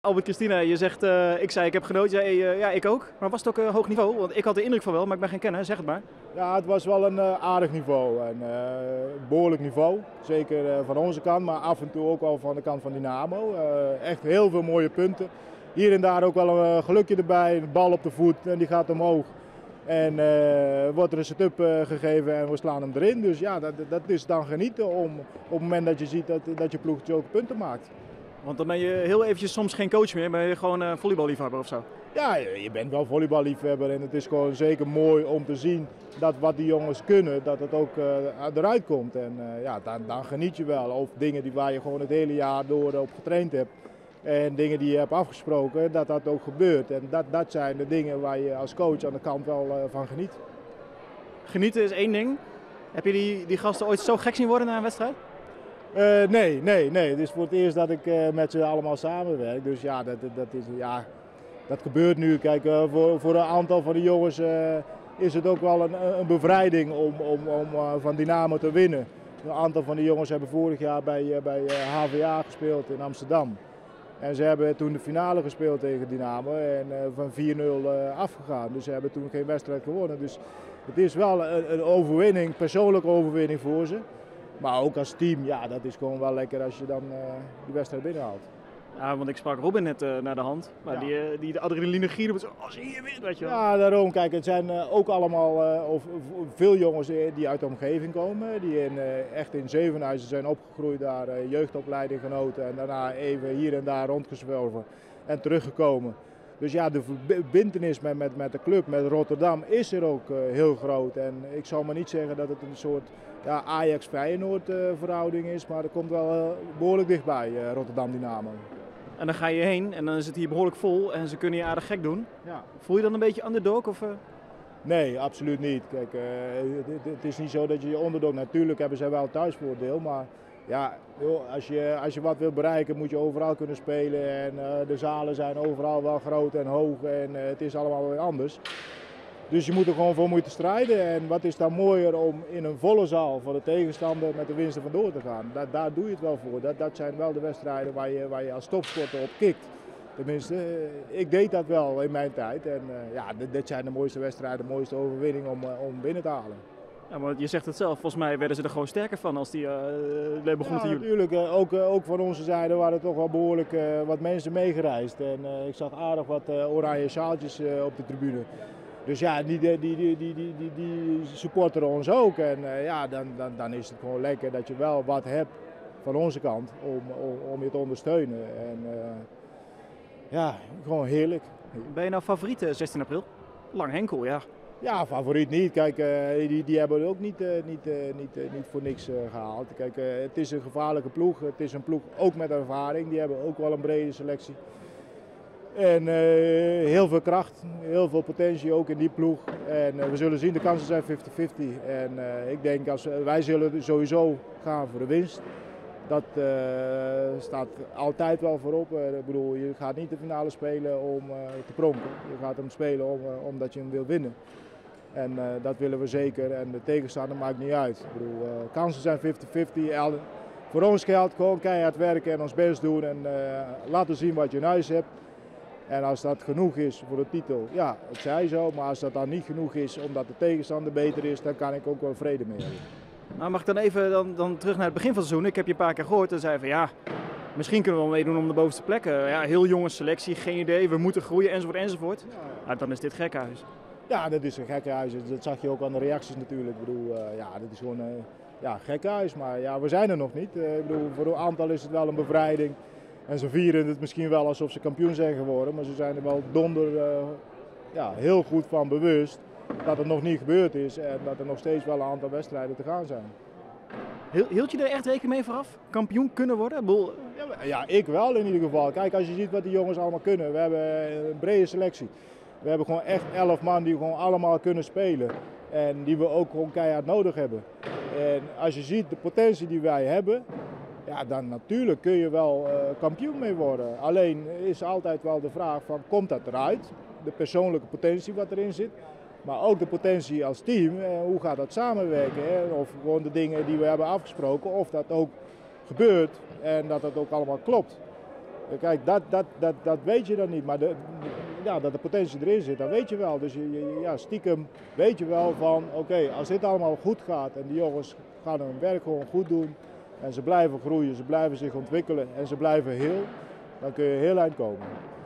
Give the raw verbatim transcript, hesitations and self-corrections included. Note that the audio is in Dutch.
Albert Christina, je zegt, uh, ik zei ik heb genoten, jij, uh, ja ik ook. Maar was het ook uh, hoog niveau? Want ik had de indruk van wel, maar ik ben geen kenner, zeg het maar. Ja, het was wel een uh, aardig niveau en uh, behoorlijk niveau. Zeker uh, van onze kant, maar af en toe ook wel van de kant van Dynamo. Uh, echt heel veel mooie punten. Hier en daar ook wel een uh, gelukje erbij, een bal op de voet en die gaat omhoog. En uh, wordt er een setup uh, gegeven en we slaan hem erin. Dus ja, dat, dat is dan genieten om, op het moment dat je ziet dat, dat je ploeg ook punten maakt. Want dan ben je heel eventjes soms geen coach meer, ben je gewoon uh, volleyballiefhebber of zo? Ja, je bent wel volleyballiefhebber en het is gewoon zeker mooi om te zien dat wat die jongens kunnen, dat het ook uh, eruit komt. En uh, ja, dan, dan geniet je wel. Of dingen die, waar je gewoon het hele jaar door op getraind hebt. En dingen die je hebt afgesproken, dat dat ook gebeurt. En dat, dat zijn de dingen waar je als coach aan de kant wel uh, van geniet. Genieten is één ding. Heb je die, die gasten ooit zo gek zien worden na een wedstrijd? Uh, nee, nee, nee. Het is voor het eerst dat ik uh, met ze allemaal samenwerk. Dus ja, dat, dat, is, ja, dat gebeurt nu. Kijk, uh, voor, voor een aantal van de jongens uh, is het ook wel een, een bevrijding om, om, om uh, van Dynamo te winnen. Een aantal van de jongens hebben vorig jaar bij, uh, bij uh, H V A gespeeld in Amsterdam. En ze hebben toen de finale gespeeld tegen Dynamo en uh, van vier nul uh, afgegaan. Dus ze hebben toen geen wedstrijd gewonnen. Dus het is wel een, een overwinning, persoonlijke overwinning voor ze. Maar ook als team, ja, dat is gewoon wel lekker als je dan uh, die wedstrijd binnenhaalt. Ja, want ik sprak Robin net uh, naar de hand. Maar ja. die, uh, die de adrenaline gieren, zo, oh, zie je weer, weet je wel. Ja, daarom. Kijk, het zijn uh, ook allemaal uh, of, of, veel jongens die uit de omgeving komen. Die in, uh, echt in Zevenhuizen zijn opgegroeid, daar uh, jeugdopleiding genoten. En daarna even hier en daar rondgezwolven en teruggekomen. Dus ja, de verbintenis met, met, met de club, met Rotterdam, is er ook uh, heel groot. En ik zal maar niet zeggen dat het een soort ja, Ajax-Feyenoord uh, verhouding is, maar er komt wel uh, behoorlijk dichtbij, uh, Rotterdam Dynamo. En dan ga je heen en dan is het hier behoorlijk vol en ze kunnen je aardig gek doen. Ja. Voel je dan een beetje underdog? Of, uh... Nee, absoluut niet. Kijk, uh, het, het is niet zo dat je je onderdog, natuurlijk hebben zij wel thuisvoordeel, maar ja, joh, als, je, als je wat wil bereiken moet je overal kunnen spelen en uh, de zalen zijn overal wel groot en hoog en uh, het is allemaal weer anders. Dus je moet er gewoon voor moeten strijden en wat is dan mooier om in een volle zaal voor de tegenstander met de winst er vandoor te gaan. Dat, daar doe je het wel voor. Dat, dat zijn wel de wedstrijden waar je, waar je als topsporter op kikt. Tenminste, uh, ik deed dat wel in mijn tijd en uh, ja, dit, dit zijn de mooiste wedstrijden, de mooiste overwinningen om, uh, om binnen te halen. Ja, maar je zegt het zelf, volgens mij werden ze er gewoon sterker van als die uh, begonnen te ja, natuurlijk. Uh, ook, uh, ook van onze zijde waren er toch wel behoorlijk uh, wat mensen meegereisd. En uh, ik zag aardig wat uh, oranje sjaaltjes uh, op de tribune. Dus ja, die, die, die, die, die, die, die supporteren ons ook. En uh, ja, dan, dan, dan is het gewoon lekker dat je wel wat hebt van onze kant om, om, om je te ondersteunen. En uh, ja, gewoon heerlijk. Ben je nou favoriet zestien april? Lang Henkel, ja. Ja, favoriet niet. Kijk, uh, die, die hebben ook niet, uh, niet, uh, niet, uh, niet voor niks uh, gehaald. Kijk, uh, het is een gevaarlijke ploeg. Het is een ploeg ook met ervaring. Die hebben ook wel een brede selectie. En uh, heel veel kracht, heel veel potentie ook in die ploeg. En uh, we zullen zien, de kansen zijn vijftig vijftig. En uh, ik denk, als, uh, wij zullen sowieso gaan voor de winst. Dat uh, staat altijd wel voorop. Uh, ik bedoel, je gaat niet de finale spelen om uh, te pronken. Je gaat hem spelen om, uh, omdat je hem wil winnen. En uh, dat willen we zeker. En de tegenstander maakt niet uit. Ik bedoel, uh, kansen zijn vijftig vijftig. Voor ons geldt gewoon keihard werken en ons best doen. En uh, laten zien wat je in huis hebt. En als dat genoeg is voor de titel, ja, het zij zo. Maar als dat dan niet genoeg is omdat de tegenstander beter is, dan kan ik ook wel vrede mee hebben. Nou, mag ik dan even dan, dan terug naar het begin van het seizoen? Ik heb je een paar keer gehoord en zei van ja, misschien kunnen we wel meedoen om de bovenste plekken. Ja, heel jonge selectie, geen idee, we moeten groeien enzovoort enzovoort. Ja. Nou, dan is dit gekkenhuis. Ja, dat is een gekkenhuis. Dat zag je ook aan de reacties natuurlijk. Ik bedoel, uh, ja, dit is gewoon een uh, ja, gekkenhuis. Maar ja, we zijn er nog niet. Uh, ik bedoel, voor een aantal is het wel een bevrijding. En ze vieren het misschien wel alsof ze kampioen zijn geworden. Maar ze zijn er wel donder uh, ja, heel goed van bewust dat het nog niet gebeurd is. En dat er nog steeds wel een aantal wedstrijden te gaan zijn. Hield je er echt rekening mee vooraf? Kampioen kunnen worden? Boel... Ja, ja, ik wel in ieder geval. Kijk, als je ziet wat die jongens allemaal kunnen. We hebben een brede selectie. We hebben gewoon echt elf man die gewoon allemaal kunnen spelen. En die we ook gewoon keihard nodig hebben. En als je ziet de potentie die wij hebben, ja, dan natuurlijk kun je wel uh, kampioen mee worden. Alleen is altijd wel de vraag van, komt dat eruit? De persoonlijke potentie wat erin zit. Maar ook de potentie als team, eh, hoe gaat dat samenwerken? Hè? Of gewoon de dingen die we hebben afgesproken, of dat ook gebeurt en dat het ook allemaal klopt. Kijk, dat, dat, dat, dat weet je dan niet, maar de, ja, dat de potentie erin zit, dat weet je wel. Dus je, je, ja, stiekem weet je wel van, oké, okay, als dit allemaal goed gaat en die jongens gaan hun werk gewoon goed doen en ze blijven groeien, ze blijven zich ontwikkelen en ze blijven heel, dan kun je heel eind komen.